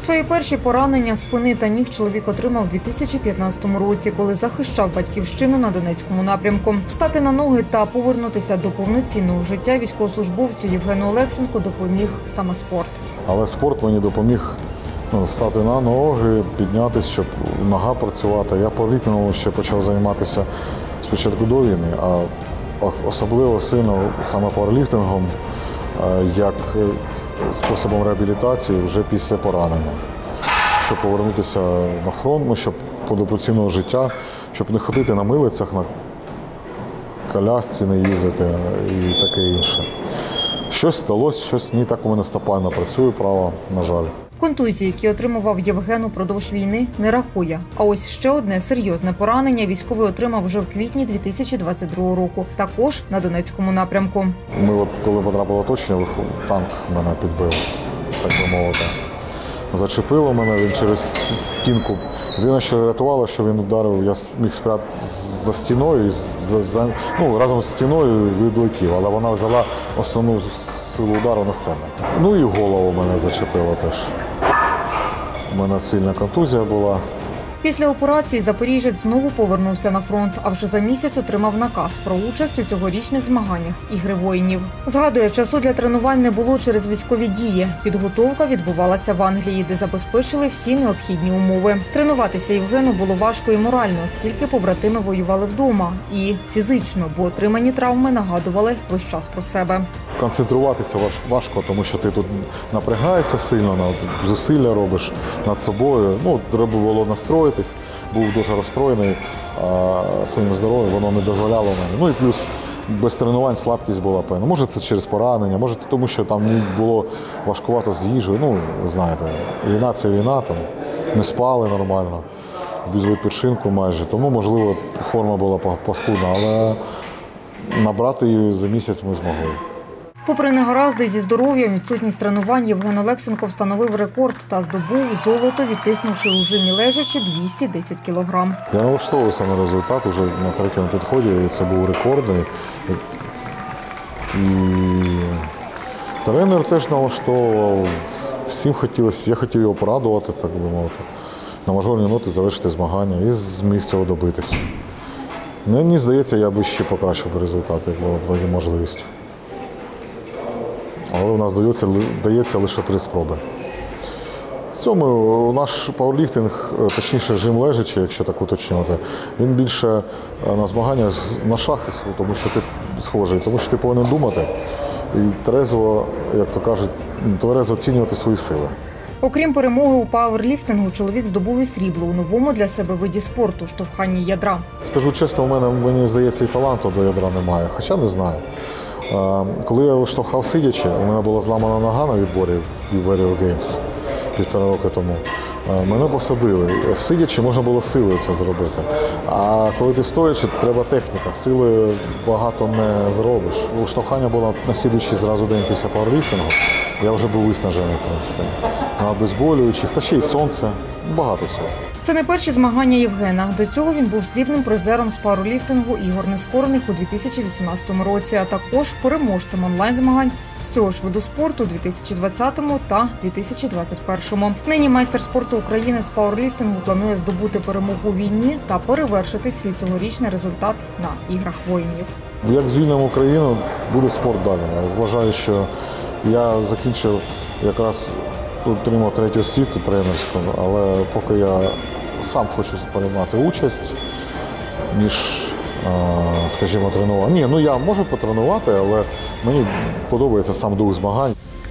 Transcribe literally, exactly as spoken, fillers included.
Свої перші поранення спини та ніг чоловік отримав у дві тисячі п'ятнадцятому році, коли захищав батьківщину на Донецькому напрямку. Встати на ноги та повернутися до повноцінного життя військовослужбовцю Євгену Олексенку допоміг саме спорт. Але спорт мені допоміг ну, стати на ноги, піднятися, щоб нога працювати. Я пауерліфтингом ще почав займатися спочатку до війни, а особливо сильно саме пауерліфтингом, як способом реабілітації вже після поранення. Щоб повернутися на фронт, щоб до повноцінного життя, щоб не ходити на милицях, на колясці не їздити і таке інше. Щось сталося, щось ні, так у мене стопа не працює, права, на жаль. Контузії, які отримував Євген упродовж війни, не рахує. А ось ще одне серйозне поранення військовий отримав вже в квітні дві тисячі двадцять другого року, також на Донецькому напрямку. Ми от, коли потрапило оточення, танк мене підбив, так би мовити. Зачепило мене, він через стінку. Єдине, що рятувало, що він ударив, я міг спрятати за стіною, за, за, ну, разом з стіною відлетів, але вона взяла основну силу удару на себе. Ну і голову мене зачепило теж. У мене сильна контузія була. Після операції запоріжець знову повернувся на фронт, а вже за місяць отримав наказ про участь у цьогорічних змаганнях «Ігри воїнів». Згадує, часу для тренувань не було через військові дії. Підготовка відбувалася в Англії, де забезпечили всі необхідні умови. Тренуватися Євгену було важко і морально, оскільки побратими воювали вдома. І фізично, бо отримані травми нагадували весь час про себе. Концентруватися важко, тому що ти тут напрягаєшся сильно, зусилля робиш над собою. Ну, треба було настроїтись, був дуже розстроєний а, своїм здоров'ям, воно не дозволяло мені. Ну і плюс без тренувань слабкість була певна. Може це через поранення, може тому, що там було важкувато з їжею. Ну, ви знаєте, війна – це війна, там не спали нормально, без відпочинку майже. Тому, можливо, форма була паскудна, але набрати її за місяць ми змогли. Попри негаразди зі здоров'ям, відсутність тренувань, Євген Олексенко встановив рекорд та здобув золото, відтиснувши у жимі лежачи двісті десять кілограм. Я налаштовувався на результат вже на третьому підході, і це був рекордний. І тренер теж налаштовував, всім хотілося, я хотів його порадувати, так би мовити, на мажорній ноті завершити змагання і зміг цього добитися. Мені здається, я би ще покращив результат, як була б можливість. Але у нас дається, дається лише три спроби. В цьому наш пауерліфтинг, точніше жим лежачи, якщо так уточнювати, він більше на змагання на шахи, тому що ти схожий, тому що ти повинен думати і трезво, як то кажуть, тверезо оцінювати свої сили. Окрім перемоги у пауерліфтингу, чоловік здобув і срібло у новому для себе виді спорту – штовханні ядра. Скажу чесно, у мене, мені здається, і таланту до ядра немає, хоча не знаю. Коли я штовхав сидячи, у мене була зламана нога на відборі в Warrior Games півтора роки тому. Мене посадили. Сидячи можна було силою це зробити. А коли ти стоячи, треба техніка. Сили багато не зробиш. Штовхання було на слідуючий зразу день після пауерліфтингу. Я вже був виснажений, в принципі. На обезболюючих, та ще й сонце. Багато всього. Це не перші змагання Євгена. До цього він був срібним призером з пауерліфтингу ігор нескорених у дві тисячі вісімнадцятому році, а також переможцем онлайн-змагань з цього ж виду спорту у дві тисячі двадцятому та дві тисячі двадцять першому. Нині майстер спорту України з пауерліфтингу планує здобути перемогу у війні та перевершити свій цьогорічний результат на іграх воїнів. Як звільнимо Україну, буде спорт далі. Я вважаю, що я закінчив якраз отримав третю освіту тренерську, але поки я сам хочу приймати участь, ніж, скажімо, тренувати. Ні, ну я можу потренувати, але мені подобається сам дух змагань.